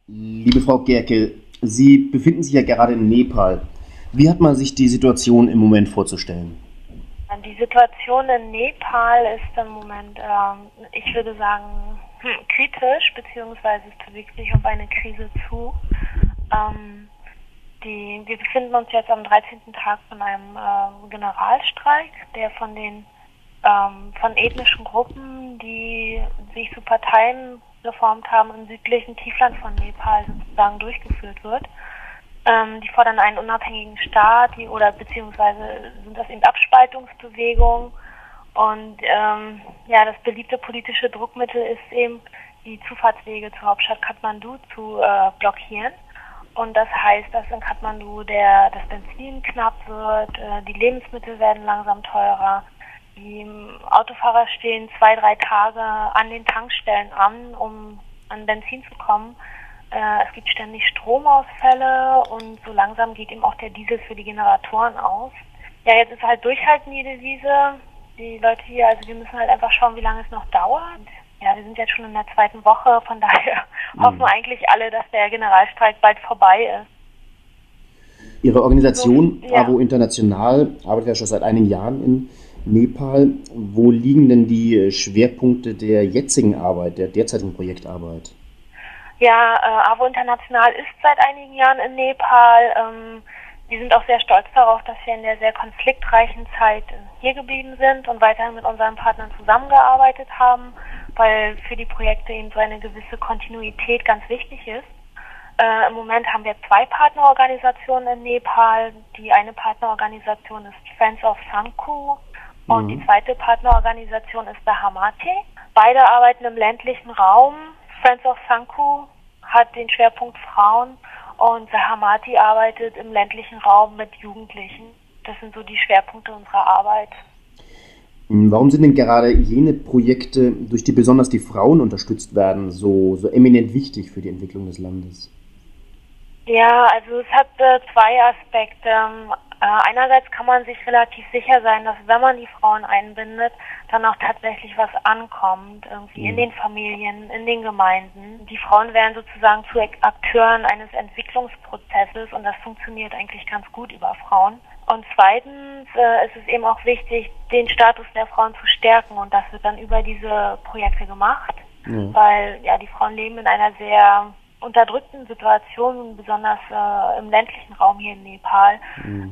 Liebe Frau Gerke, Sie befinden sich ja gerade in Nepal. Wie hat man sich die Situation im Moment vorzustellen? Die Situation in Nepal ist im Moment, ich würde sagen, kritisch, beziehungsweise es bewegt sich auf eine Krise zu. Ähm, wir befinden uns jetzt am 13. Tag von einem Generalstreik, der von ethnischen Gruppen, die sich zu Parteien geformt haben, im südlichen Tiefland von Nepal sozusagen durchgeführt wird. Die fordern einen unabhängigen Staat, beziehungsweise sind das eben Abspaltungsbewegungen. Und das beliebte politische Druckmittel ist eben, die Zufahrtswege zur Hauptstadt Kathmandu zu blockieren. Und das heißt, dass in Kathmandu das Benzin knapp wird, die Lebensmittel werden langsam teurer. Die Autofahrer stehen 2, 3 Tage an den Tankstellen an, um an Benzin zu kommen. Es gibt ständig Stromausfälle und so langsam geht eben auch der Diesel für die Generatoren aus. Ja, jetzt ist halt durchhalten die Devise. Die Leute hier, also wir müssen halt einfach schauen, wie lange es noch dauert. Ja, wir sind jetzt schon in der 2. Woche, von daher hoffen eigentlich alle, dass der Generalstreik bald vorbei ist. Ihre Organisation, Ja. AWO International, arbeitet ja schon seit einigen Jahren in Nepal. Wo liegen denn die Schwerpunkte der jetzigen Arbeit, der derzeitigen Projektarbeit? Ja, AWO International ist seit einigen Jahren in Nepal. Wir sind auch sehr stolz darauf, dass wir in der sehr konfliktreichen Zeit hier geblieben sind und weiterhin mit unseren Partnern zusammengearbeitet haben, weil für die Projekte eben so eine gewisse Kontinuität ganz wichtig ist. Im Moment haben wir 2 Partnerorganisationen in Nepal. Die eine Partnerorganisation ist Friends of Sangku und die zweite Partnerorganisation ist Sahamati. Beide arbeiten im ländlichen Raum. Friends of Sangku hat den Schwerpunkt Frauen und Sahamati arbeitet im ländlichen Raum mit Jugendlichen. Das sind so die Schwerpunkte unserer Arbeit. Warum sind denn gerade jene Projekte, durch die besonders die Frauen unterstützt werden, so eminent wichtig für die Entwicklung des Landes? Ja, also es hat 2 Aspekte. Einerseits kann man sich relativ sicher sein, dass wenn man die Frauen einbindet, dann auch tatsächlich was ankommt, irgendwie in den Familien, in den Gemeinden. Die Frauen werden sozusagen zu Akteuren eines Entwicklungsprozesses und das funktioniert eigentlich ganz gut über Frauen. Und zweitens ist es eben auch wichtig, den Status der Frauen zu stärken und das wird dann über diese Projekte gemacht, weil ja die Frauen leben in einer sehr unterdrückten Situationen, besonders im ländlichen Raum hier in Nepal,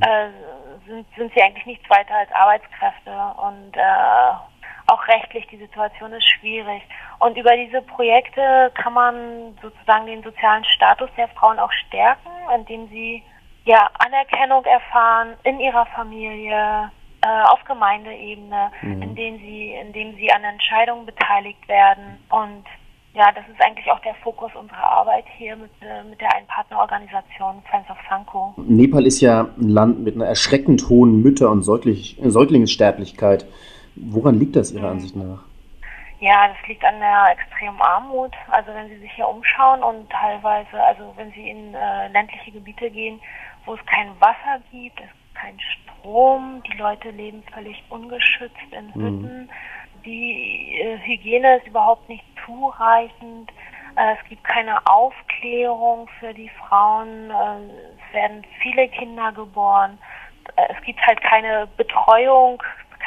sind sie eigentlich nichts weiter als Arbeitskräfte und auch rechtlich die Situation ist schwierig. Und über diese Projekte kann man sozusagen den sozialen Status der Frauen auch stärken, indem sie ja Anerkennung erfahren in ihrer Familie, auf Gemeindeebene, indem sie an Entscheidungen beteiligt werden. Und ja, das ist eigentlich auch der Fokus unserer Arbeit hier mit der einen Partnerorganisation Friends of Sangku. Nepal ist ja ein Land mit einer erschreckend hohen Mütter- und Säuglingssterblichkeit. Woran liegt das Ihrer Ansicht nach? Ja, das liegt an der extremen Armut. Also wenn Sie sich hier umschauen und teilweise, also wenn Sie in ländliche Gebiete gehen, wo es kein Wasser gibt, es gibt keinen Strom, die Leute leben völlig ungeschützt in Hütten. Die Hygiene ist überhaupt nicht zureichend. Es gibt keine Aufklärung für die Frauen. Es werden viele Kinder geboren. Es gibt halt keine Betreuung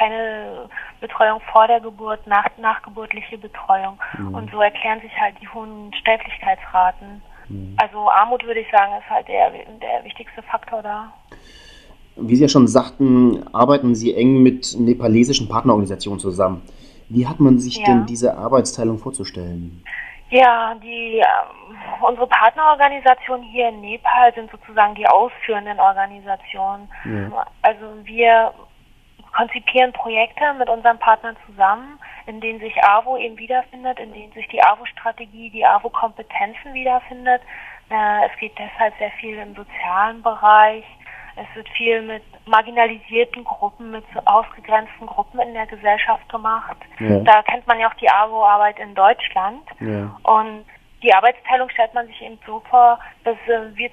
vor der Geburt, nachgeburtliche Betreuung. Und so erklären sich halt die hohen Sterblichkeitsraten. Also Armut, würde ich sagen, ist halt der wichtigste Faktor da. Wie Sie ja schon sagten, arbeiten Sie eng mit nepalesischen Partnerorganisationen zusammen. Wie hat man sich denn diese Arbeitsteilung vorzustellen? Ja, unsere Partnerorganisationen hier in Nepal sind sozusagen die ausführenden Organisationen. Also wir konzipieren Projekte mit unseren Partnern zusammen, in denen sich AWO eben wiederfindet, in denen sich die AWO-Strategie, die AWO-Kompetenzen wiederfindet. Es geht deshalb sehr viel im sozialen Bereich. Es wird viel mit marginalisierten Gruppen, mit ausgegrenzten Gruppen in der Gesellschaft gemacht. Da kennt man ja auch die AWO-Arbeit in Deutschland. Und die Arbeitsteilung stellt man sich eben so vor, dass wir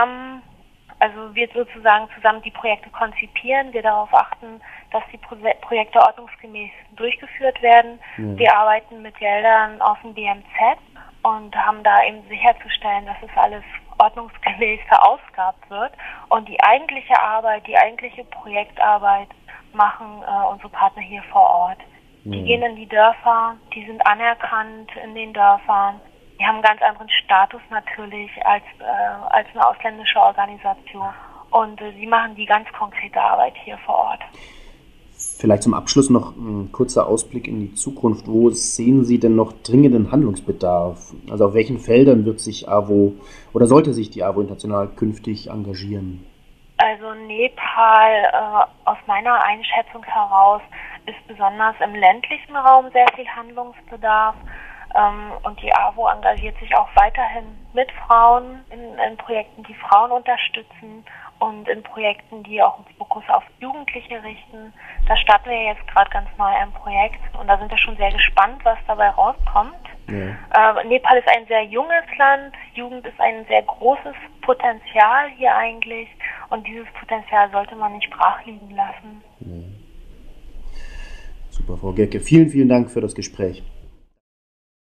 sozusagen zusammen die Projekte konzipieren, wir darauf achten, dass die Projekte ordnungsgemäß durchgeführt werden. Wir arbeiten mit Geldern aus dem BMZ und haben da eben sicherzustellen, dass es alles ordnungsgemäß verausgabt wird. Und die eigentliche Arbeit, die eigentliche Projektarbeit machen unsere Partner hier vor Ort. Die gehen in die Dörfer, die sind anerkannt in den Dörfern. Die haben einen ganz anderen Status natürlich als eine ausländische Organisation. Und sie machen die ganz konkrete Arbeit hier vor Ort. Vielleicht zum Abschluss noch ein kurzer Ausblick in die Zukunft. Wo sehen Sie denn noch dringenden Handlungsbedarf? Also auf welchen Feldern wird sich AWO oder sollte sich die AWO International künftig engagieren? Also Nepal, aus meiner Einschätzung heraus, ist besonders im ländlichen Raum sehr viel Handlungsbedarf. Und die AWO engagiert sich auch weiterhin mit Frauen in Projekten, die Frauen unterstützen und in Projekten, die auch einen Fokus auf Jugendliche richten. Da starten wir jetzt gerade ganz neu ein Projekt und da sind wir schon sehr gespannt, was dabei rauskommt. Ja. Nepal ist ein sehr junges Land, Jugend ist ein sehr großes Potenzial hier eigentlich und dieses Potenzial sollte man nicht brach liegen lassen. Ja. Super, Frau Gerke, vielen, vielen Dank für das Gespräch.